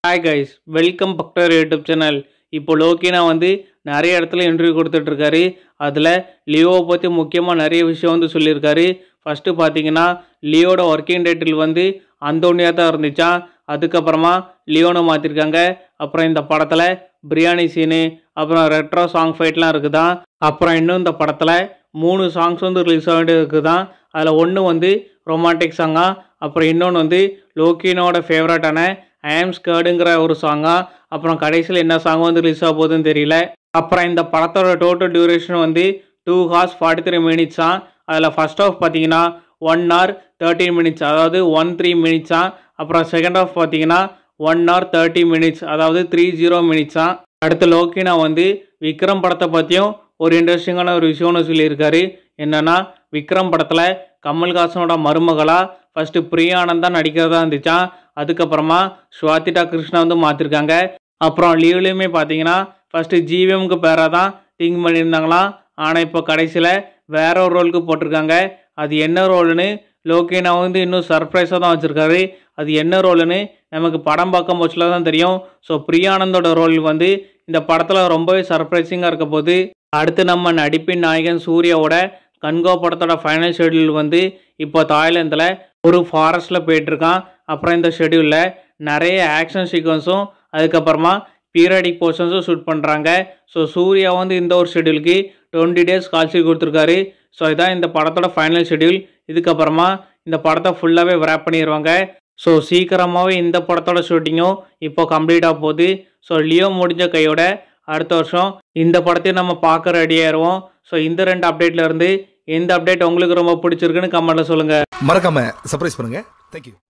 Hi guys, welcome பக்டர் YouTube channel. இப்போ லோக்கினா நிறைய இடத்துல இன்டர்வியூ கொடுத்துட்ருக்காரு. அதில் லியோவை பற்றி முக்கியமாக நிறைய விஷயம் சொல்லியிருக்காரு. ஃபஸ்ட்டு பார்த்தீங்கன்னா லியோட ஒர்க்கிங் டைட்டில் அந்தோனியா தான் இருந்துச்சான். அதுக்கப்புறமா லியோனை மாற்றிருக்காங்க. அப்புறம் இந்த படத்தில் பிரியாணி சீனு, அப்புறம் ரெட்ரோ சாங் ஃபைட்லாம் இருக்குதான். அப்புறம் இன்னும் இந்த படத்தில் 3 சாங்ஸ் ரிலீஸ் ஆக வேண்டியது இருக்குதான். அதில் ஒன்று ரொமான்டிக் சாங்கா, அப்புறம் இன்னொன்று லோக்கினோட ஃபேவரட்டான ஐ ஆம் ஸ்கர்டுங்கிற ஒரு சாங்கா, அப்புறம் கடைசியில் என்ன சாங் ரிலீஸ் ஆக போகுதுன்னு தெரியல. அப்புறம் இந்த படத்தோட டோட்டல் டியூரேஷன் 2 hours 43 minutes. அதில் ஃபர்ஸ்ட் ஆஃப் பார்த்தீங்கன்னா 1 hour 13 minutes, அதாவது 13 minutes. அப்புறம் செகண்ட் ஆஃப் பார்த்தீங்கன்னா 1 hour 30 minutes, அதாவது 30 minutes. அடுத்து லோக்கினா விக்ரம் படத்தை பற்றியும் ஒரு இன்ட்ரெஸ்டிங்கான ஒரு விஷயம்னு சொல்லியிருக்காரு. என்னன்னா, விக்ரம் படத்தில் கமல்ஹாசனோட மருமகளாக ஃபஸ்ட்டு பிரியா ஆனந்த் தான் நடிக்கிறதா இருந்துச்சான். அதுக்கப்புறமா ஸ்வாதிகா கிருஷ்ணா மாற்றிருக்காங்க. அப்புறம் லீவ்லேயுமே பார்த்தீங்கன்னா ஃபஸ்ட்டு ஜிவிஎம்க்கு பேராக தான் திங்க் பண்ணியிருந்தாங்களாம். ஆனால் இப்போ கடைசியில் வேற ஒரு ரோலுக்கு போட்டிருக்காங்க. அது என்ன ரோலுன்னு லோக்கினா இன்னும் சர்ப்ரைஸாக தான் வச்சுருக்காரு. அது என்ன ரோலுன்னு நமக்கு படம் பார்க்கும் போச்சுல தான் தெரியும். ஸோ பிரியானந்தோட ரோல் இந்த படத்தில் ரொம்பவே சர்ப்ரைசிங்காக இருக்க போகுது. அடுத்து நம்ம நடிப்பின் நாயகன் சூர்யாவோட கன்கோ படத்தோட ஃபைனல் ஷெட்யூல் இப்போ தாய்லாந்தில் ஒரு ஃபாரஸ்ட்டில் போயிட்டுருக்கான். அப்புறம் இந்த ஷெட்யூலில் நிறைய ஆக்ஷன் சீக்வன்ஸும் அதுக்கப்புறமா பீரியாடிக் போர்ஷன்ஸும் ஷூட் பண்ணுறாங்க. ஸோ சூர்யா இந்த ஒரு ஷெட்யூலுக்கு 20 days கால்ஷீட் கொடுத்துருக்காரு. ஸோ இதான் இந்த படத்தோட ஃபைனல் ஷெட்யூல். இதுக்கப்புறமா இந்த படத்தை ஃபுல்லாகவே ரேப் பண்ணிடுவாங்க. ஸோ சீக்கிரமாகவே இந்த படத்தோட ஷூட்டிங்கும் இப்போ கம்ப்ளீட்டாக போகுது. ஸோ லியோ முடிஞ்ச கையோட அடுத்த வருஷம் இந்த படத்தையும் நம்ம பார்க்க ரெடியாயிருவோம். ஸோ இந்த 2 அப்டேட்ல இருந்து எந்த அப்டேட் உங்களுக்கு ரொம்ப பிடிச்சிருக்குன்னு கமெண்ட்ல சொல்லுங்கள். மறக்காம சர்ப்ரைஸ் பண்ணுங்க. தேங்க்யூ.